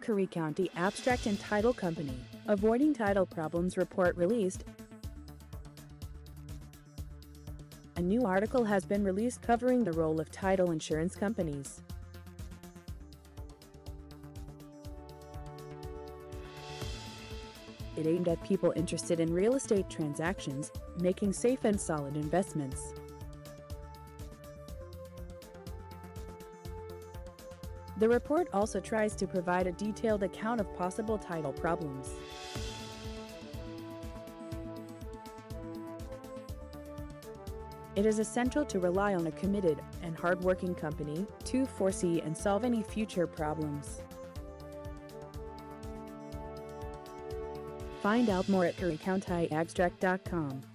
Curry County Abstract and Title Company, Avoiding Title Problems report released. A new article has been released covering the role of title insurance companies. It aimed at people interested in real estate transactions, making safe and solid investments. The report also tries to provide a detailed account of possible title problems. It is essential to rely on a committed and hardworking company to foresee and solve any future problems. Find out more at CurryCountyAbstract.com.